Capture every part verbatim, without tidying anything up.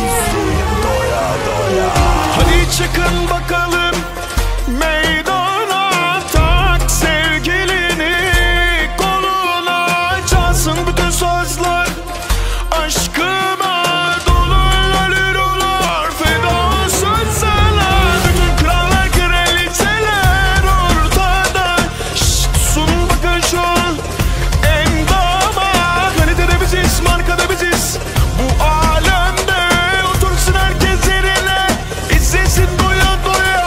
izleyin doya doya. Hadi çıkın bakalım meydana, tak sevgilini koluna, çalsın bütün sözler aşkıma dolu, ölür olar feda sözler. Bütün krallar kraliçeler ortada. Şşt, sun bakın şu an endama. Kalitede biziz, markada biziz. Bu alemde otursun herkes yerine, izlesin doya doya.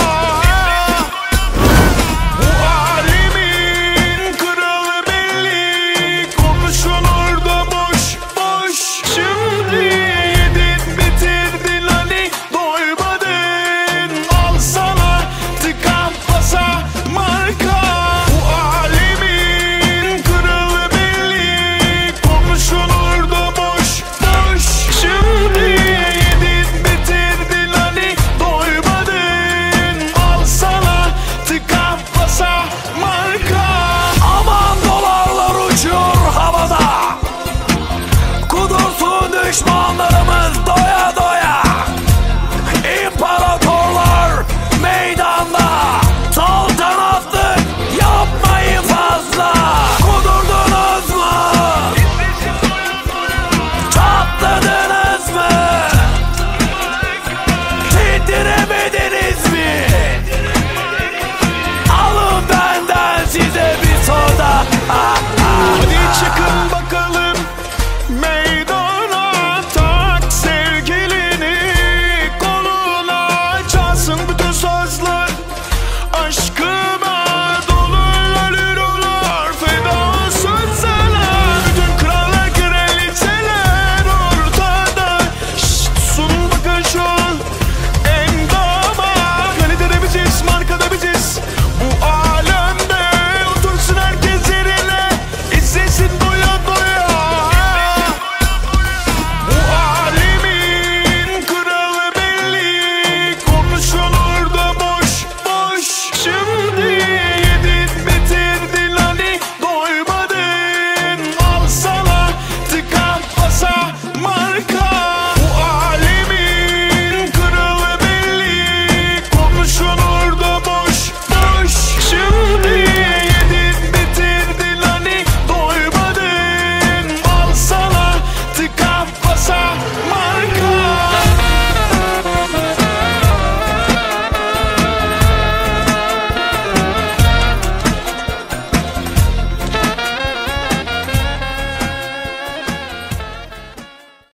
Bu alemin kralı belli, konuşun orada boş boş. Şimdi yedin bitirdin hani doymadın, al sana tıka basa marka. Bu alemin kralı belli, konuşun orada boş boş. Şimdi yedin bitirdin hani doymadın, al sana tıka basa marka. Aman dolarlar uçuyor havada, kudursun düşmanlarımız doya doya. İmparatorlar meydanda, saltanatlık yapmayın fazla. Kudurdunuz mu? Çatladınız mı? Tindiremediniz mi? Alın benden size bir soda. Hadi çıkın bakalım meydana, tak sevgilini koluna, çalsın bütün sözler aşkıma dolu, ölür olar feda sözler. Bütün krallar kraliçeler ortada. Şşt, sun bakın şu an endama. Kalitede biziz, markada biziz. Bu alemde otursun herkes yerine, izlesin doya doya. Bu alemin kralı belli, konuşun orada boş boş. Şimdi yedin bitirdin hani doymadın, al sana tıka basa marka. Bu alemin kralı belli, konuşun orada boş boş. Şimdi yedin bitirdin hani doymadın, al sana tıka basa marka.